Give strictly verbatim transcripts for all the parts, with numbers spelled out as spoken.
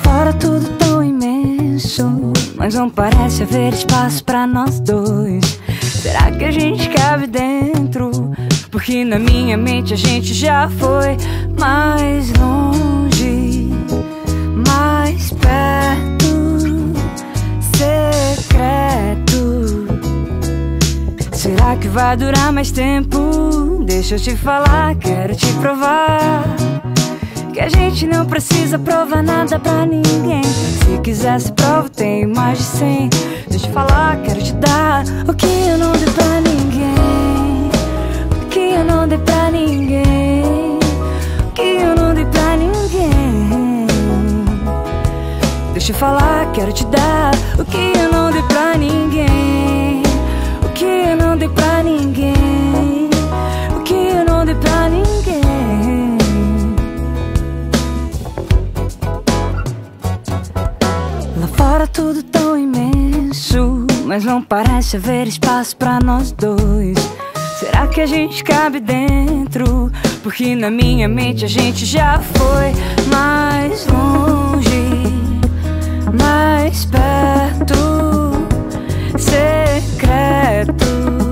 fora tudo tão imenso, mas não parece haver espaço pra nós dois. Será que a gente cabe dentro? Porque na minha mente a gente já foi mais longe, mais perto, secreto. Será que vai durar mais tempo? Deixa eu te falar, quero te provar que a gente não precisa provar nada pra ninguém. Se quisesse prova, tenho mais de cem. Deixa eu te falar, quero te dar o que eu não dei pra ninguém, o que eu não dei pra ninguém, o que eu não dei pra ninguém. Deixa eu falar, quero te dar o que eu não dei pra ninguém, o que eu não dei pra ninguém, o que eu não dei pra ninguém. Lá fora tudo tão imenso, mas não parece haver espaço pra nós dois. Será que a gente cabe dentro? Porque na minha mente a gente já foi mais longe, mais perto, secreto.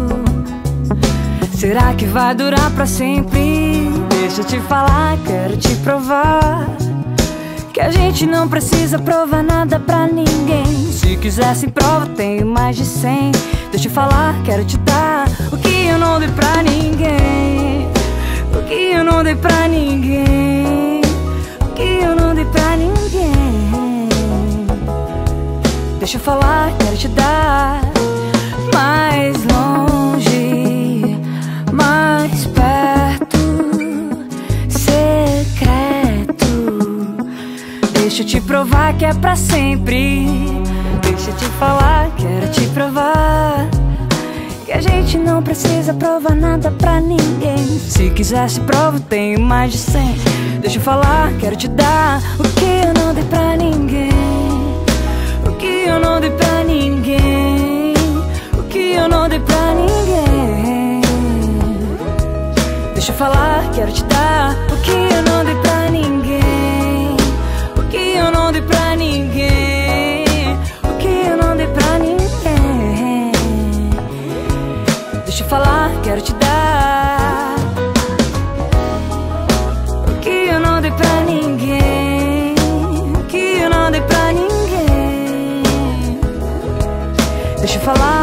Será que vai durar pra sempre? Deixa eu te falar, quero te provar que a gente não precisa provar nada pra ninguém. Se quisesse prova, tenho mais de cem. Deixa eu falar, quero te dar o que eu não dei pra ninguém, o que eu não dei pra ninguém, o que eu não dei pra ninguém. Deixa eu falar, quero te dar mais longe, mais perto, secreto. Deixa eu te provar que é pra sempre. Deixa eu te falar, quero te provar que a gente não precisa provar nada pra ninguém. Se quisesse prova, tenho mais de cem. Deixa eu falar, quero te dar o que eu não dei pra ninguém, o que eu não dei pra ninguém, o que eu não dei pra ninguém. Deixa eu falar, quero te dar o que eu não dei pra ninguém, o que eu não dei pra ninguém, o que eu não dei pra ninguém. Deixa eu falar, quero te dar o que eu não dei pra ninguém, o que eu não dei pra ninguém. Deixa eu falar.